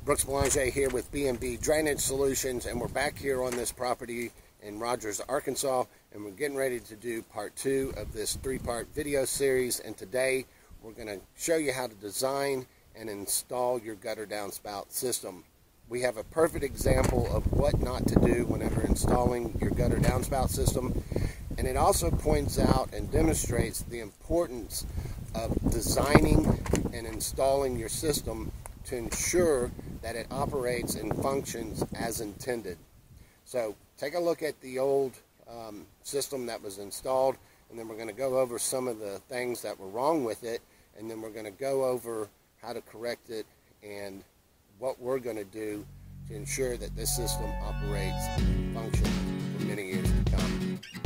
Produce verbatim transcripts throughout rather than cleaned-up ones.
Brooks Belanger here with B and B Drainage Solutions, and we're back here on this property in Rogers, Arkansas, and we're getting ready to do part two of this three-part video series. And today we're going to show you how to design and install your gutter downspout system. We have a perfect example of what not to do whenever installing your gutter downspout system, and it also points out and demonstrates the importance of designing and installing your system to ensure that it operates and functions as intended. So take a look at the old um, system that was installed, and then we're going to go over some of the things that were wrong with it, and then we're going to go over how to correct it and what we're going to do to ensure that this system operates and functions for many years to come.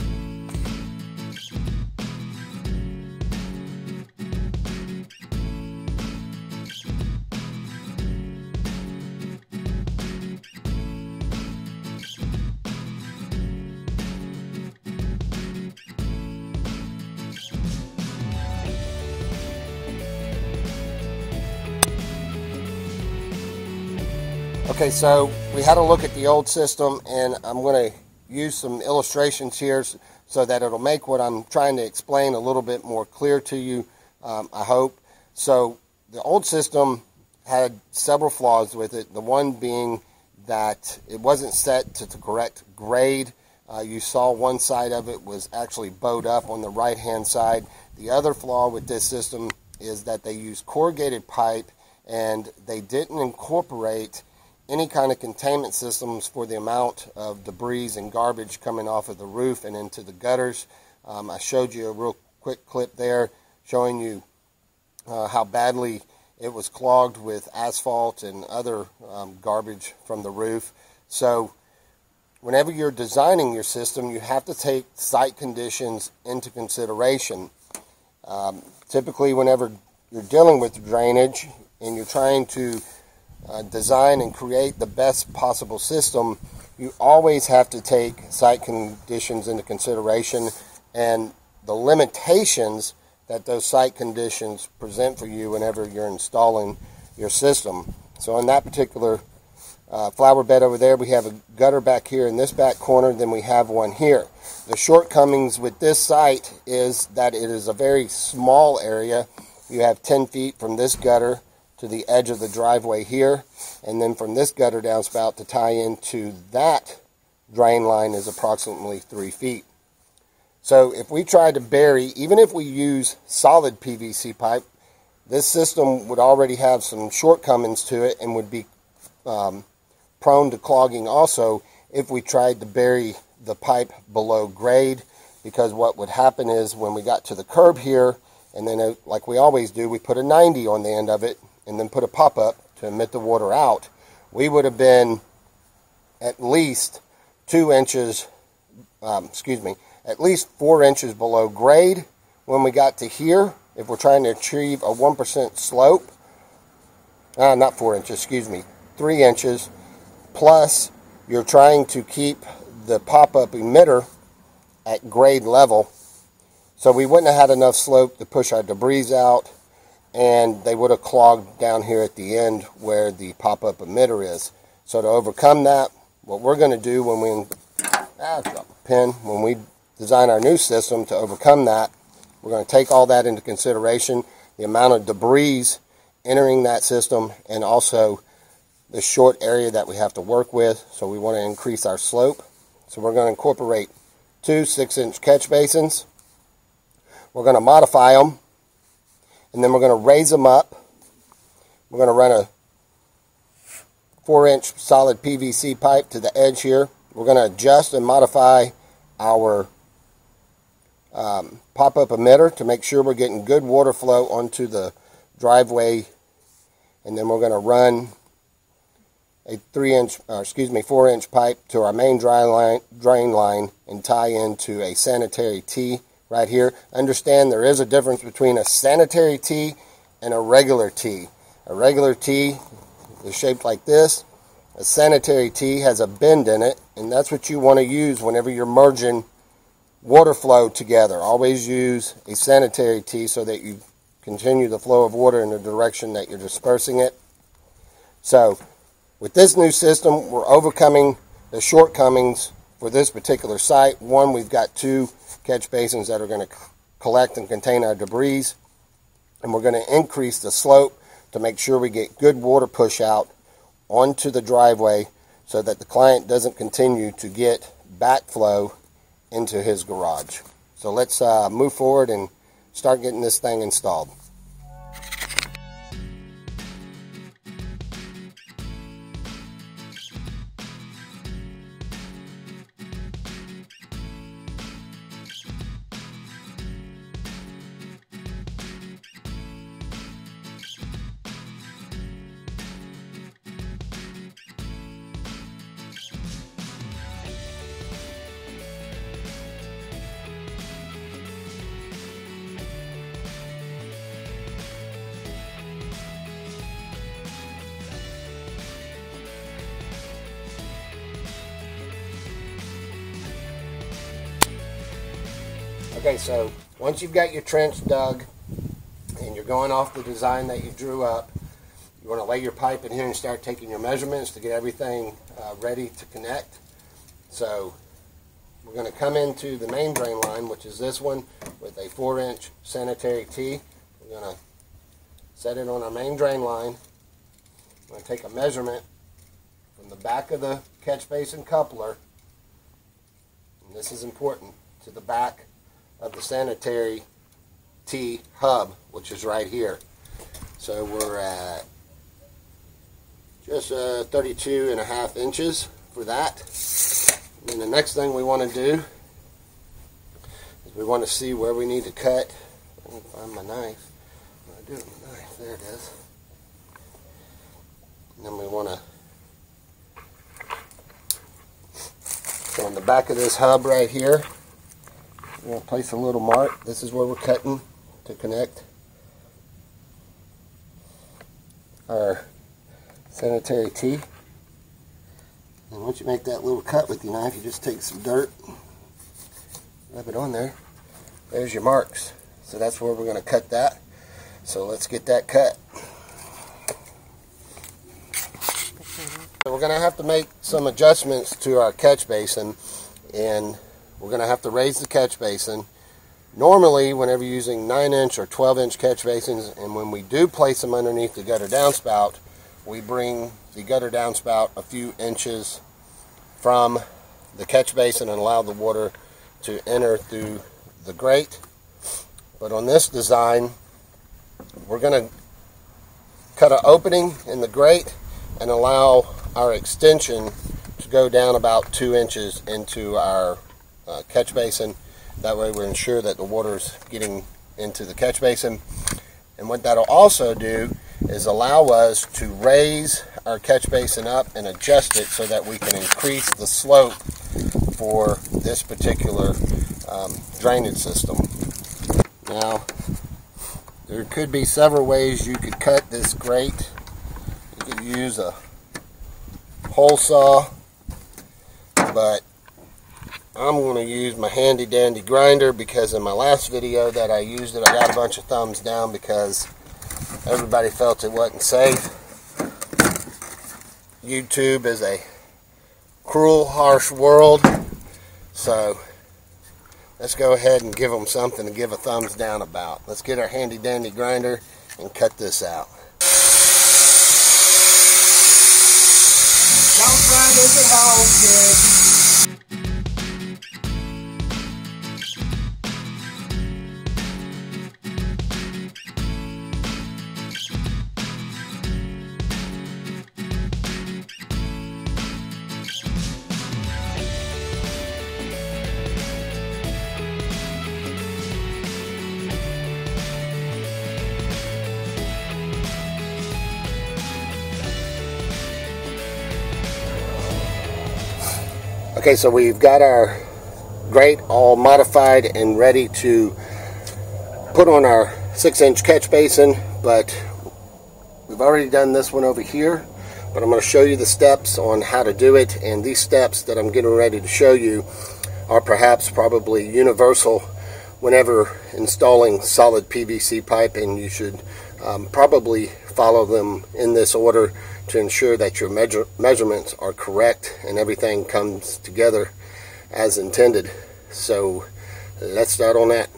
Okay, so we had a look at the old system, and I'm going to use some illustrations here so that it'll make what I'm trying to explain a little bit more clear to you, um, I hope. So the old system had several flaws with it, the one being that it wasn't set to the correct grade. Uh, you saw one side of it was actually bowed up on the right hand side. The other flaw with this system is that they used corrugated pipe, and they didn't incorporate any kind of containment systems for the amount of debris and garbage coming off of the roof and into the gutters. Um, I showed you a real quick clip there showing you uh, how badly it was clogged with asphalt and other um, garbage from the roof. So whenever you're designing your system, you have to take site conditions into consideration. Um, typically whenever you're dealing with drainage and you're trying to Uh, design and create the best possible system, you always have to take site conditions into consideration and the limitations that those site conditions present for you whenever you're installing your system. So in that particular uh, flower bed over there, we have a gutter back here in this back corner, then we have one here. The shortcomings with this site is that it is a very small area. You have ten feet from this gutter to the edge of the driveway here, and then from this gutter downspout to tie into that drain line is approximately three feet. So if we try to bury, even if we use solid P V C pipe, this system would already have some shortcomings to it and would be um, prone to clogging also if we tried to bury the pipe below grade, because what would happen is when we got to the curb here, and then uh, like we always do, we put a ninety on the end of it and then put a pop-up to emit the water out, we would have been at least two inches, um, excuse me, at least four inches below grade when we got to here. If we're trying to achieve a one percent slope, uh, not four inches, excuse me, three inches, plus you're trying to keep the pop-up emitter at grade level. So we wouldn't have had enough slope to push our debris out, and they would have clogged down here at the end where the pop-up emitter is. So to overcome that, what we're going to do when we ah, drop a pin, when we design our new system to overcome that, we're going to take all that into consideration, the amount of debris entering that system, and also the short area that we have to work with. So we want to increase our slope. So we're going to incorporate two six-inch catch basins. We're going to modify them, and then we're going to raise them up. We're going to run a four inch solid P V C pipe to the edge here. We're going to adjust and modify our um, pop-up emitter to make sure we're getting good water flow onto the driveway. And then we're going to run a three inch, or excuse me, four inch pipe to our main dry line, drain line and tie into a sanitary tee right here. Understand there is a difference between a sanitary tee and a regular tee. A regular tee is shaped like this. A sanitary tee has a bend in it, and that's what you want to use whenever you're merging water flow together. Always use a sanitary tee so that you continue the flow of water in the direction that you're dispersing it. So With this new system, we're overcoming the shortcomings for this particular site. One, we've got two catch basins that are going to collect and contain our debris, and we're going to increase the slope to make sure we get good water push out onto the driveway so that the client doesn't continue to get backflow into his garage. So let's uh, move forward and start getting this thing installed. Okay, so once you've got your trench dug and you're going off the design that you drew up, you want to lay your pipe in here and start taking your measurements to get everything uh, ready to connect. So we're going to come into the main drain line, which is this one, with a four inch sanitary tee. We're going to set it on our main drain line. I'm going to take a measurement from the back of the catch basin coupler, and this is important, to the back of the sanitary T hub, which is right here. So we're at just uh, thirty-two and a half inches for that. And then the next thing we want to do is we want to see where we need to cut. I can find my knife. What do I do with my knife? There it is. And then we want to, so on the back of this hub right here, we're going to place a little mark. This is where we're cutting to connect our sanitary tee. And once you make that little cut with your knife, you just take some dirt, rub it on there. There's your marks. So that's where we're going to cut that. So let's get that cut. So we're going to have to make some adjustments to our catch basin, and we're going to have to raise the catch basin. Normally, whenever you're using nine inch or twelve inch catch basins, and when we do place them underneath the gutter downspout, we bring the gutter downspout a few inches from the catch basin and allow the water to enter through the grate. But on this design, we're going to cut an opening in the grate and allow our extension to go down about two inches into our Uh, catch basin. That way we ensure that the water is getting into the catch basin. And what that'll also do is allow us to raise our catch basin up and adjust it so that we can increase the slope for this particular um, drainage system. Now, there could be several ways you could cut this grate. You could use a hole saw, but I'm going to use my handy dandy grinder because in my last video that I used it, I got a bunch of thumbs down because everybody felt it wasn't safe. YouTube is a cruel, harsh world, so let's go ahead and give them something to give a thumbs down about. Let's get our handy dandy grinder and cut this out. Don't try this at home, kids. Okay, so we've got our grate all modified and ready to put on our six inch catch basin, but we've already done this one over here, but I'm going to show you the steps on how to do it, and these steps that I'm getting ready to show you are perhaps probably universal whenever installing solid P V C pipe, and you should um, probably follow them in this order to ensure that your measure, measurements are correct and everything comes together as intended. So let's start on that.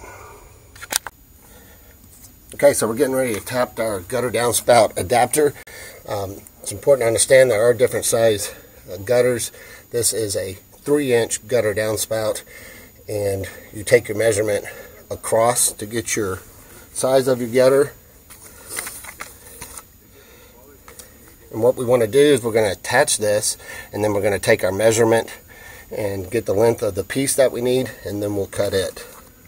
Okay, so we're getting ready to tap our gutter downspout adapter. Um, it's important to understand there are different size uh, gutters. This is a three inch gutter downspout, and you take your measurement across to get your size of your gutter. And what we want to do is we're going to attach this, and then we're going to take our measurement and get the length of the piece that we need, and then we'll cut it.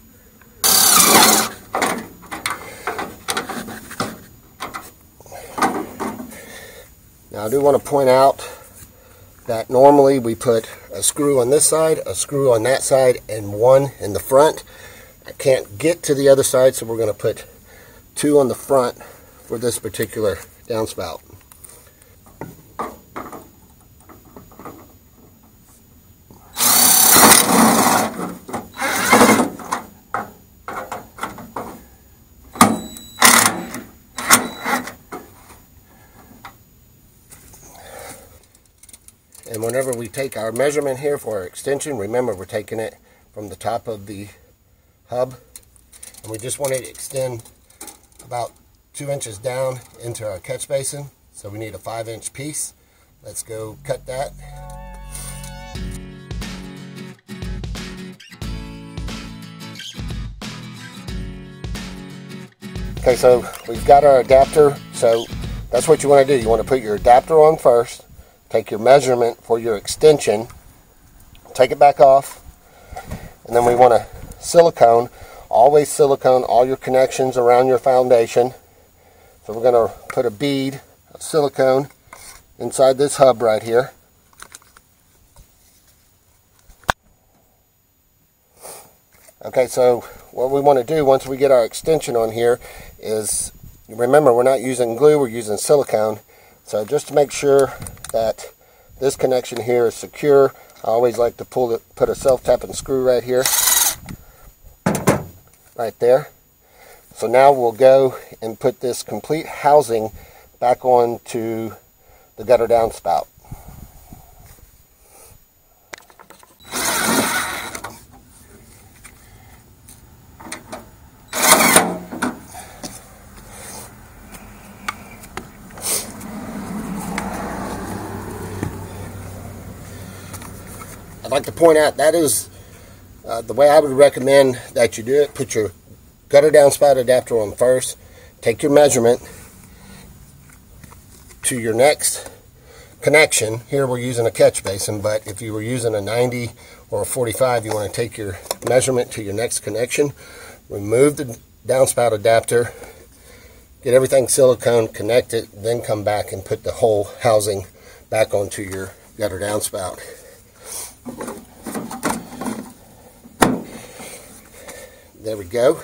Now I do want to point out that normally we put a screw on this side, a screw on that side, and one in the front. I can't get to the other side, so we're going to put two on the front for this particular downspout. And whenever we take our measurement here for our extension, remember we're taking it from the top of the hub, and we just want it to extend about two inches down into our catch basin. So we need a five inch piece. Let's go cut that. Okay, so we've got our adapter. So that's what you want to do. You want to put your adapter on first. Take your measurement for your extension, take it back off, and then we want to silicone, always silicone all your connections around your foundation. So we're going to put a bead of silicone inside this hub right here. Okay, so what we want to do once we get our extension on here is, remember we're not using glue, we're using silicone. So just to make sure that this connection here is secure, I always like to pull it, put a self-tapping screw right here, right there. So now we'll go and put this complete housing back onto the gutter downspout. I'd like to point out that is uh, the way I would recommend that you do it. Put your gutter downspout adapter on first, take your measurement to your next connection. Here we're using a catch basin, but if you were using a ninety or a forty-five, you want to take your measurement to your next connection, remove the downspout adapter, get everything silicone, connect it, then come back and put the whole housing back onto your gutter downspout. There we go.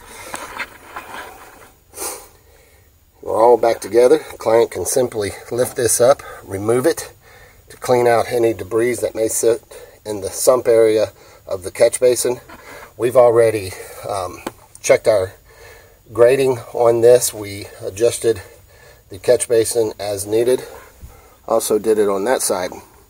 We're all back together. The client can simply lift this up, remove it to clean out any debris that may sit in the sump area of the catch basin. We've already um, checked our grading on this. We adjusted the catch basin as needed. Also did it on that side.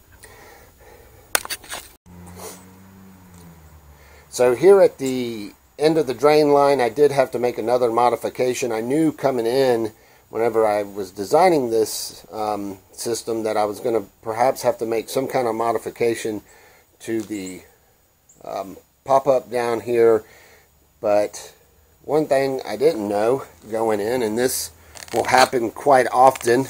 So here at the end of the drain line, I did have to make another modification. I knew coming in, whenever I was designing this um, system, that I was going to perhaps have to make some kind of modification to the um, pop-up down here. But one thing I didn't know going in, and this will happen quite often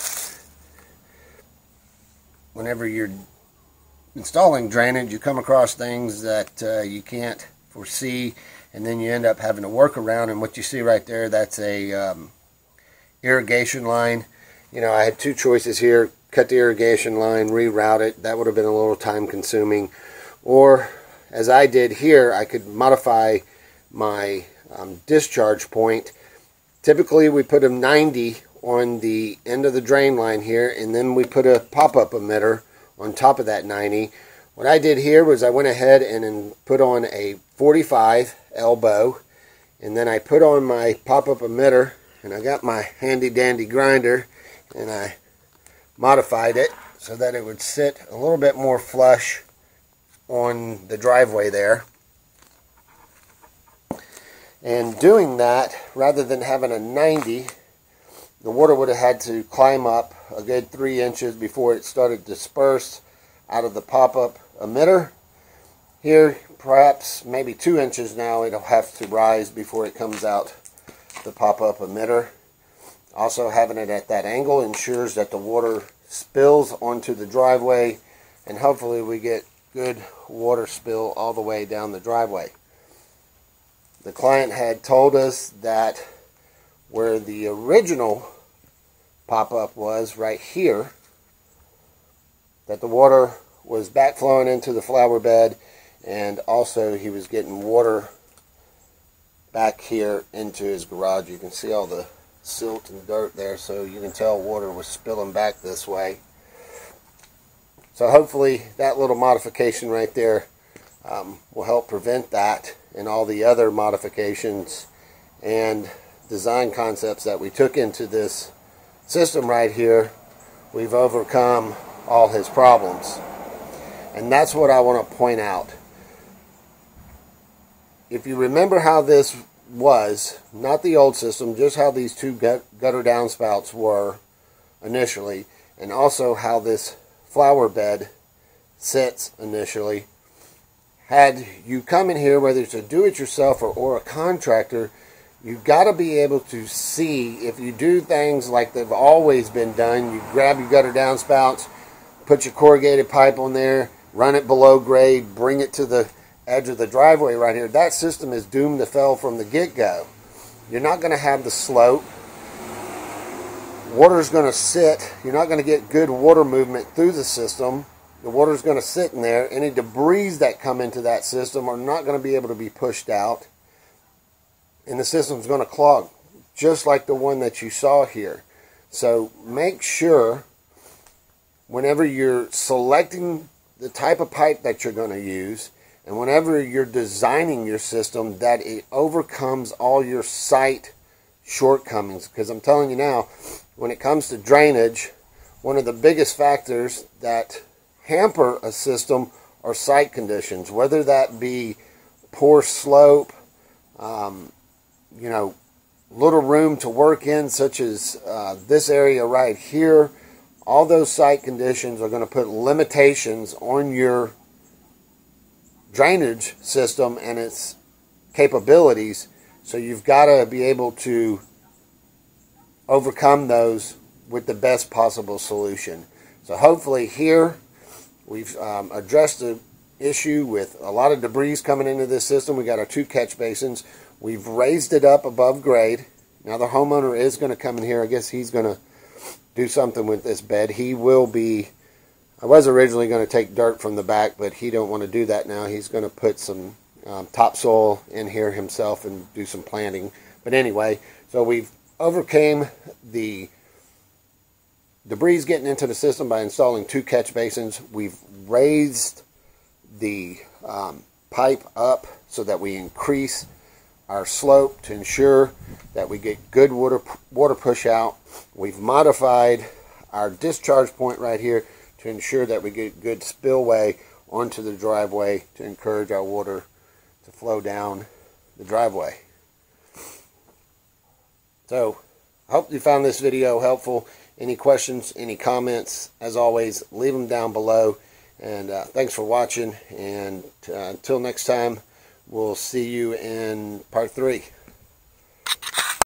whenever you're installing drainage, you come across things that uh, you can't foresee, and then you end up having to work around. And what you see right there, that's a um, irrigation line. You know, I had two choices here: cut the irrigation line, reroute it. That would have been a little time consuming. Or, as I did here, I could modify my um, discharge point. Typically we put a ninety on the end of the drain line here, and then we put a pop-up emitter on top of that ninety. What I did here was I went ahead and, and put on a forty-five elbow, and then I put on my pop-up emitter, and I got my handy dandy grinder, and I modified it so that it would sit a little bit more flush on the driveway there. And doing that, rather than having a ninety, the water would have had to climb up a good three inches before it started to disperse out of the pop-up emitter. Here, perhaps maybe two inches now, it'll have to rise before it comes out the pop-up emitter. Also, having it at that angle ensures that the water spills onto the driveway, and hopefully we get good water spill all the way down the driveway. The client had told us that where the original pop-up was, right here, that the water was backflowing into the flower bed, and also he was getting water back here into his garage. You can see all the silt and dirt there, so you can tell water was spilling back this way. So hopefully that little modification right there um, will help prevent that, and all the other modifications and design concepts that we took into this system right here, we've overcome all his problems. And that's what I want to point out. If you remember how this was, not the old system, just how these two gut, gutter downspouts were initially, and also how this flower bed sits initially. Had you come in here, whether it's a do-it-yourself or, or a contractor, you've got to be able to see if you do things like they've always been done. You grab your gutter downspouts, put your corrugated pipe on there, run it below grade, bring it to the edge of the driveway right here. That system is doomed to fail from the get-go. You're not going to have the slope. Water's going to sit. You're not going to get good water movement through the system. The water's going to sit in there. Any debris that come into that system are not going to be able to be pushed out. And the system's going to clog, just like the one that you saw here. So make sure whenever you're selecting the type of pipe that you're going to use, and whenever you're designing your system, that it overcomes all your site shortcomings. Because I'm telling you now, when it comes to drainage, one of the biggest factors that hamper a system are site conditions, whether that be poor slope, um, you know, little room to work in, such as uh, this area right here. All those site conditions are going to put limitations on your drainage system and its capabilities. So you've got to be able to overcome those with the best possible solution. So hopefully here we've um, addressed the issue with a lot of debris coming into this system. We got our two catch basins. We've raised it up above grade. Now the homeowner is going to come in here. I guess he's going to do something with this bed. He will be, I was originally going to take dirt from the back, but he don't want to do that now. He's going to put some um, topsoil in here himself and do some planting. But anyway, so we've overcame the debris getting into the system by installing two catch basins. We've raised the um, pipe up so that we increase our slope to ensure that we get good water water push out. We've modified our discharge point right here to ensure that we get good spillway onto the driveway to encourage our water to flow down the driveway. So I hope you found this video helpful. Any questions, any comments, as always, leave them down below. And uh, thanks for watching. And uh, until next time, we'll see you in part three.